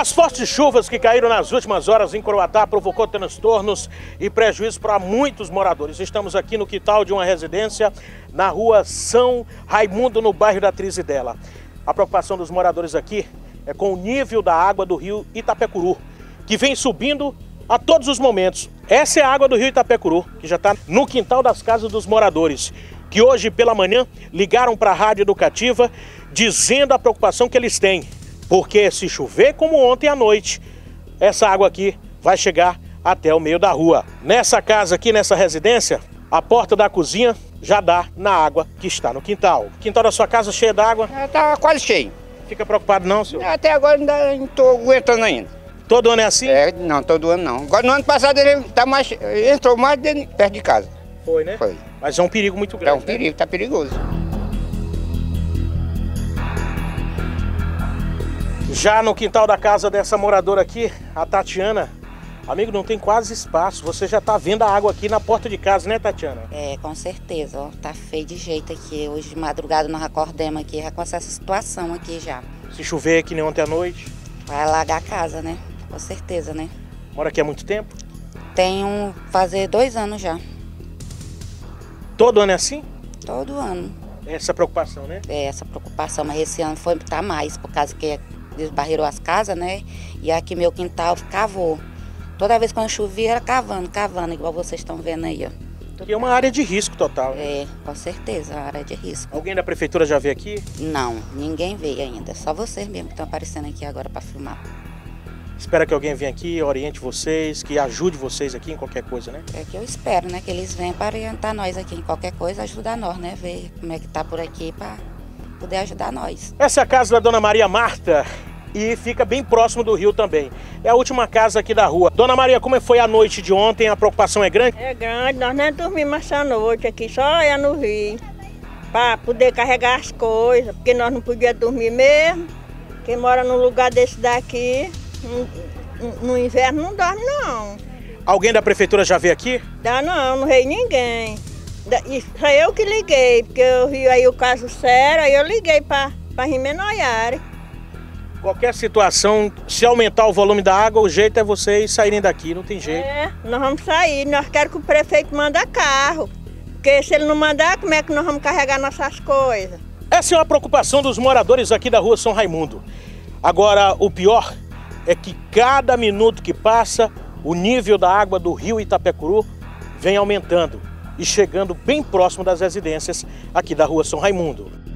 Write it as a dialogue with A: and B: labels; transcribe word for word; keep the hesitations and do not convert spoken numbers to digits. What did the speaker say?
A: As fortes chuvas que caíram nas últimas horas em Coroatá provocou transtornos e prejuízos para muitos moradores. Estamos aqui no quintal de uma residência na rua São Raimundo, no bairro da Trizidela. A preocupação dos moradores aqui é com o nível da água do rio Itapecuru, que vem subindo a todos os momentos. Essa é a água do rio Itapecuru, que já está no quintal das casas dos moradores, que hoje pela manhã ligaram para a Rádio Educativa dizendo a preocupação que eles têm. Porque se chover como ontem à noite, essa água aqui vai chegar até o meio da rua. Nessa casa aqui, nessa residência, a porta da cozinha já dá na água que está no quintal. O quintal da sua casa cheio d'água?
B: Está quase cheio.
A: Fica preocupado não, senhor?
B: Até agora ainda não estou aguentando ainda.
A: Todo ano é assim?
B: É, não, todo ano não. Agora no ano passado ele tá mais, entrou mais de, perto de casa.
A: Foi, né?
B: Foi.
A: Mas é um perigo muito grande.
B: É um perigo, né? Tá perigoso.
A: Já no quintal da casa dessa moradora aqui, a Tatiana, amigo, não tem quase espaço. Você já tá vendo a água aqui na porta de casa, né, Tatiana?
C: É, com certeza, ó, tá feio de jeito aqui. Hoje de madrugada nós acordamos aqui, já com essa situação aqui já.
A: Se chover que nem ontem à noite?
C: Vai alagar a casa, né? Com certeza, né?
A: Mora aqui há muito tempo?
C: Tenho fazer dois anos já.
A: Todo ano é assim?
C: Todo ano.
A: Essa preocupação, né?
C: É, essa preocupação, mas esse ano foi tá mais, por causa que desbarreirou as casas, né? E aqui meu quintal cavou. Toda vez quando chovia era cavando, cavando, igual vocês estão vendo aí, ó.
A: Aqui é uma área de risco total, né?
C: É, com certeza, a área de risco.
A: Alguém da prefeitura já veio aqui?
C: Não, ninguém veio ainda. Só vocês mesmo que estão aparecendo aqui agora para filmar.
A: Espera que alguém venha aqui, oriente vocês, que ajude vocês aqui em qualquer coisa, né?
C: É que eu espero, né? Que eles venham para orientar nós aqui em qualquer coisa, ajudar nós, né? Ver como é que tá por aqui para poder ajudar nós.
A: Essa é a casa da Dona Maria Marta e fica bem próximo do rio também. É a última casa aqui da rua. Dona Maria, como foi a noite de ontem? A preocupação é grande?
D: É grande, nós nem dormimos essa noite aqui, só ia no rio, para poder carregar as coisas, porque nós não podíamos dormir mesmo. Quem mora num lugar desse daqui, no, no inverno não dorme não.
A: Alguém da prefeitura já veio aqui?
D: Dá não, não veio ninguém. Isso foi eu que liguei, porque eu vi aí o caso sério, aí eu liguei para a Rimenoiara.
A: Qualquer situação, se aumentar o volume da água, o jeito é vocês saírem daqui, não tem jeito.
D: É, nós vamos sair, nós queremos que o prefeito manda carro, porque se ele não mandar, como é que nós vamos carregar nossas coisas?
A: Essa é uma preocupação dos moradores aqui da rua São Raimundo. Agora, o pior é que cada minuto que passa, o nível da água do rio Itapecuru vem aumentando e chegando bem próximo das residências aqui da rua São Raimundo.